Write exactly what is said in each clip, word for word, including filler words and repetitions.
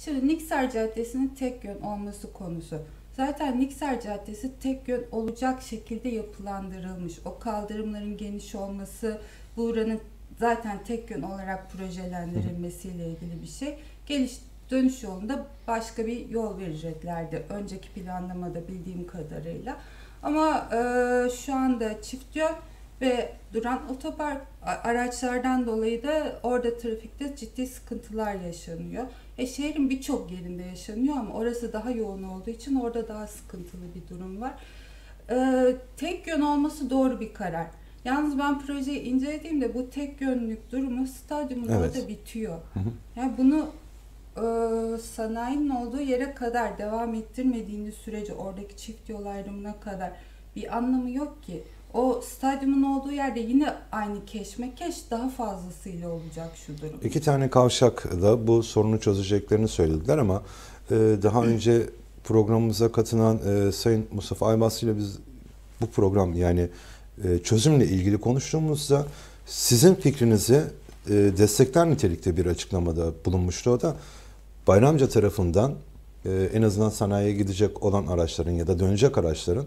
Şimdi Niksar Caddesi'nin tek yön olması konusu. Zaten Niksar Caddesi tek yön olacak şekilde yapılandırılmış. O kaldırımların geniş olması, buranın zaten tek yön olarak projelendirilmesiyle ilgili bir şey. Geliş dönüş yolunda başka bir yol vereceklerdi. Önceki planlamada bildiğim kadarıyla. Ama e, şu anda çift yön ve duran otopark araçlardan dolayı da orada trafikte ciddi sıkıntılar yaşanıyor. E, şehrin birçok yerinde yaşanıyor ama orası daha yoğun olduğu için orada daha sıkıntılı bir durum var. E, tek yön olması doğru bir karar. Yalnız ben projeyi incelediğimde bu tek yönlük durumu stadyumun Evet. orada bitiyor. Hı hı. Yani bunu e, sanayinin olduğu yere kadar devam ettirmediğiniz sürece oradaki çift yol ayrımına kadar bir anlamı yok ki. O stadyumun olduğu yerde yine aynı keşmekeş daha fazlasıyla olacak şu durum. İki tane kavşak da bu sorunu çözeceklerini söylediler ama e, daha önce programımıza katılan e, Sayın Mustafa Aybasri ile biz bu program yani e, çözümle ilgili konuştuğumuzda sizin fikrinizi e, destekler nitelikte bir açıklamada bulunmuştu. O da Bayramca tarafından e, en azından sanayiye gidecek olan araçların ya da dönecek araçların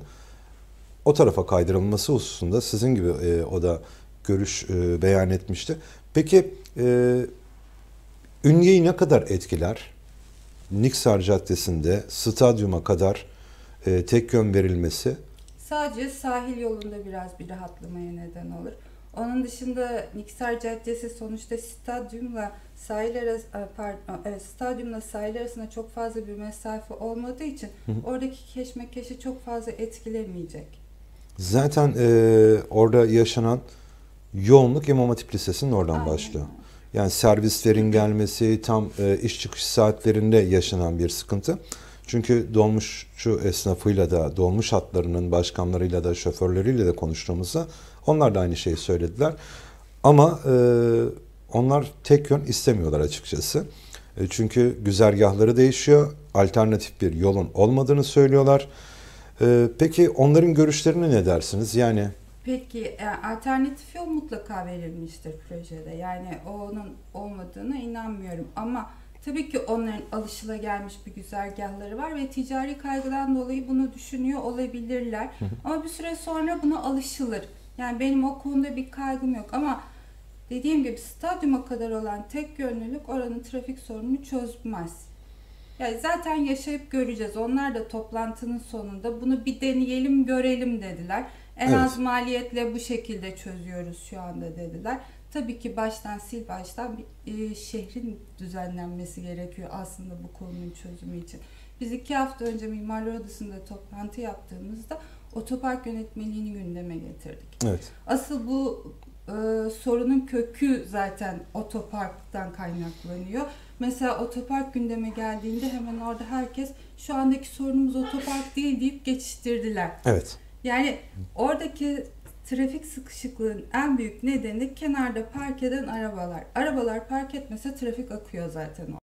o tarafa kaydırılması hususunda sizin gibi e, o da görüş e, beyan etmişti. Peki e, Ünye'yi ne kadar etkiler? Niksar Caddesi'nde stadyuma kadar e, tek yön verilmesi? Sadece sahil yolunda biraz bir rahatlamaya neden olur. Onun dışında Niksar Caddesi sonuçta stadyumla sahil arası, pardon, evet, stadyumla sahil arasında çok fazla bir mesafe olmadığı için hı hı. oradaki keşmekeşi çok fazla etkilemeyecek. Zaten e, orada yaşanan yoğunluk İmam Hatip Lisesi'nin oradan Aynen. başlıyor. Yani servislerin gelmesi, tam e, iş çıkış saatlerinde yaşanan bir sıkıntı. Çünkü dolmuşçu esnafıyla da, dolmuş hatlarının başkanlarıyla da, şoförleriyle de konuştuğumuzda onlar da aynı şeyi söylediler. Ama e, onlar tek yön istemiyorlar açıkçası. E, çünkü güzergahları değişiyor, alternatif bir yolun olmadığını söylüyorlar. E, peki onların görüşlerini ne dersiniz? Yani Peki alternatif yol mutlaka verilmiştir projede. Yani onun olmadığına inanmıyorum. Ama tabii ki onların alışılagelmiş bir güzergahları var ve ticari kaygıdan dolayı bunu düşünüyor olabilirler. Hı hı. Ama bir süre sonra buna alışılır. Yani benim o konuda bir kaygım yok. Ama dediğim gibi stadyuma kadar olan tek yönlülük oranın trafik sorununu çözmez. Yani zaten yaşayıp göreceğiz. Onlar da toplantının sonunda bunu bir deneyelim, görelim dediler. En evet. az maliyetle bu şekilde çözüyoruz şu anda dediler. Tabii ki baştan sil baştan bir e, şehrin düzenlenmesi gerekiyor aslında bu konunun çözümü için. Biz iki hafta önce Mimarlar Odası'nda toplantı yaptığımızda otopark yönetmeliğini gündeme getirdik. Evet. Asıl bu e, sorunun kökü zaten otoparktan kaynaklanıyor. Mesela otopark gündeme geldiğinde hemen orada herkes şu andaki sorunumuz otopark değil deyip geçiştirdiler. Evet. Yani oradaki trafik sıkışıklığının en büyük nedeni kenarda park eden arabalar. Arabalar park etmese trafik akıyor zaten.